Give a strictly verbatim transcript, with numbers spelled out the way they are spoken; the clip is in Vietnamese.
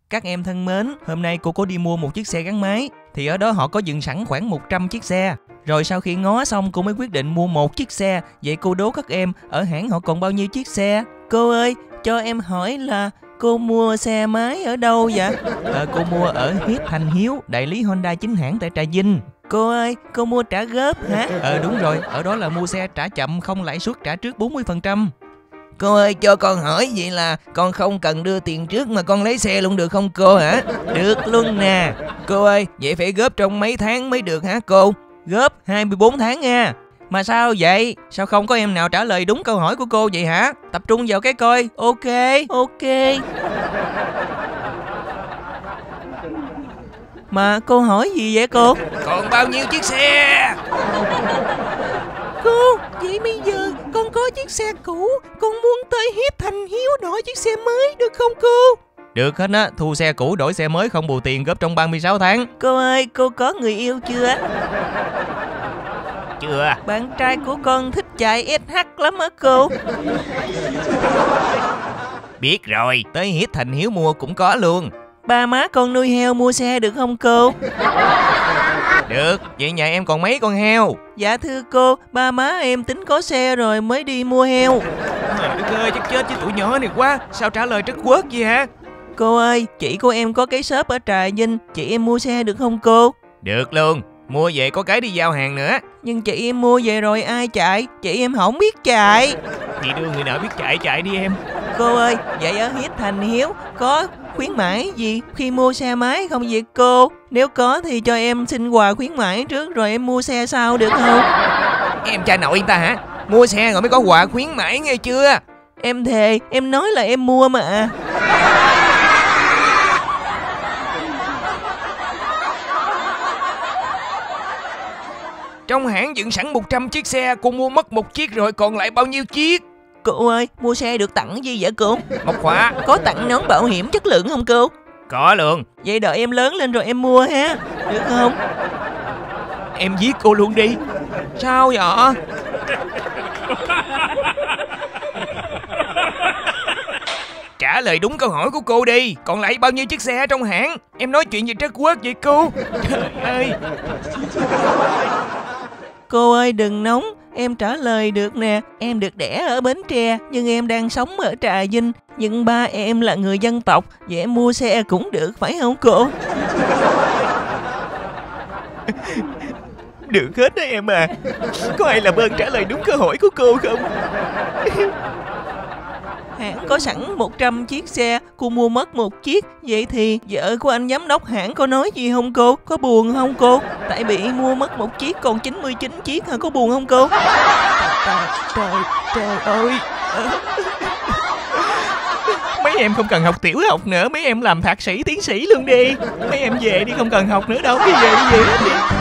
Các em thân mến, hôm nay cô có đi mua một chiếc xe gắn máy. Thì ở đó họ có dừng sẵn khoảng một trăm chiếc xe. Rồi sau khi ngó xong cô mới quyết định mua một chiếc xe. Vậy cô đố các em, ở hãng họ còn bao nhiêu chiếc xe? Cô ơi, cho em hỏi là cô mua xe máy ở đâu vậy? Ờ, cô mua ở Hiệp Thành Hiếu, đại lý Honda chính hãng tại Trà Vinh. Cô ơi, cô mua trả góp hả? Ờ đúng rồi, ở đó là mua xe trả chậm không lãi suất, trả trước bốn mươi phần trăm. Cô ơi, cho con hỏi vậy là con không cần đưa tiền trước mà con lấy xe luôn được không cô hả? Được luôn nè. Cô ơi, vậy phải góp trong mấy tháng mới được hả cô? Góp hai mươi bốn tháng nha. Mà sao vậy? Sao không có em nào trả lời đúng câu hỏi của cô vậy hả? Tập trung vào cái coi. Ok, ok. Mà cô hỏi gì vậy cô? Còn bao nhiêu chiếc xe? Cô, vậy bây giờ con có chiếc xe cũ, con muốn tới Hiệp Thành Hiếu đổi chiếc xe mới được không cô? Được hết á, thu xe cũ đổi xe mới không bù tiền, góp trong ba mươi sáu tháng. Cô ơi, cô có người yêu chưa? Chưa. Bạn trai của con thích chạy ét hát lắm á cô. Biết rồi, tới Hiệp Thành Hiếu mua cũng có luôn. Ba má con nuôi heo mua xe được không cô? Được, vậy nhà em còn mấy con heo? Dạ thưa cô, ba má em tính có xe rồi mới đi mua heo. Trời đất ơi, chắc chết với tụi nhỏ này quá. Sao trả lời trất quốc vậy hả? Cô ơi, chị của em có cái shop ở Trà Vinh, chị em mua xe được không cô? Được luôn, mua về có cái đi giao hàng nữa. Nhưng chị em mua về rồi ai chạy? Chị em không biết chạy. Chị đưa người nào biết chạy chạy đi em. Cô ơi, vậy ở Hiệp Thành Hiếu có khuyến mãi gì khi mua xe máy không vậy cô? Nếu có thì cho em xin quà khuyến mãi trước rồi em mua xe sau được không? Em cha nội ta hả? Mua xe rồi mới có quà khuyến mãi nghe chưa? Em thề, em nói là em mua mà. Trong hãng dựng sẵn một trăm chiếc xe, cô mua mất một chiếc rồi còn lại bao nhiêu chiếc? Cô ơi, mua xe được tặng gì vậy cô? Một khóa. Có tặng nón bảo hiểm chất lượng không cô? Có luôn. Vậy đợi em lớn lên rồi em mua ha. Được không? Em giết cô luôn đi. Sao vậy? Trả lời đúng câu hỏi của cô đi. Còn lại bao nhiêu chiếc xe ở trong hãng? Em nói chuyện gì trất quốc vậy cô? Trời ơi. Cô ơi đừng nóng, em trả lời được nè. Em được đẻ ở Bến Tre nhưng em đang sống ở Trà Vinh. Nhưng ba em là người dân tộc, vậy em mua xe cũng được phải không cô? Được hết đó em à. Có ai làm ơn trả lời đúng câu hỏi của cô không? Hãng có sẵn một trăm chiếc xe, cô mua mất một chiếc. Vậy thì vợ của anh giám đốc hãng có nói gì không cô? Có buồn không cô? Tại bị mua mất một chiếc còn chín mươi chín chiếc hả? Có buồn không cô? Trời, trời, trời ơi. Mấy em không cần học tiểu học nữa, mấy em làm thạc sĩ tiến sĩ luôn đi. Mấy em về đi, không cần học nữa đâu. Đi về đi về đi.